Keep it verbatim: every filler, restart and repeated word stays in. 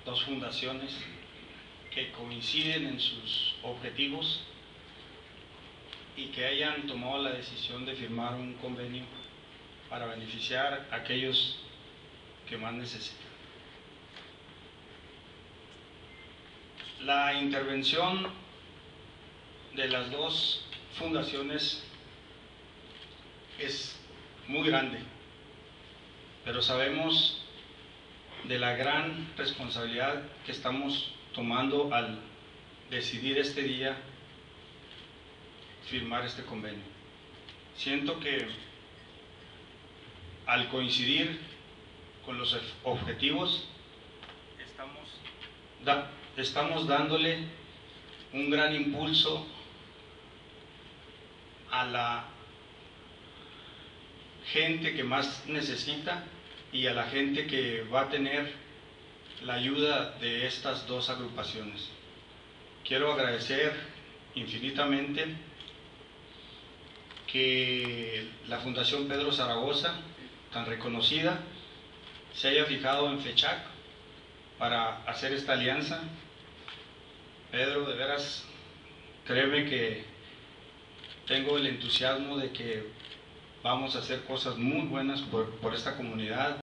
dos fundaciones que coinciden en sus objetivos y que hayan tomado la decisión de firmar un convenio para beneficiar a aquellos que más necesitan. La intervención de las dos fundaciones es muy grande, pero sabemos de la gran responsabilidad que estamos tomando al decidir este día firmar este convenio. Siento que al coincidir con los objetivos estamos, da, estamos dándole un gran impulso a la gente que más necesita y a la gente que va a tener la ayuda de estas dos agrupaciones. Quiero agradecer infinitamente que la Fundación Pedro Zaragoza, tan reconocida, se haya fijado en FECHAC para hacer esta alianza. Pedro, de veras, créeme que tengo el entusiasmo de que vamos a hacer cosas muy buenas por, por esta comunidad.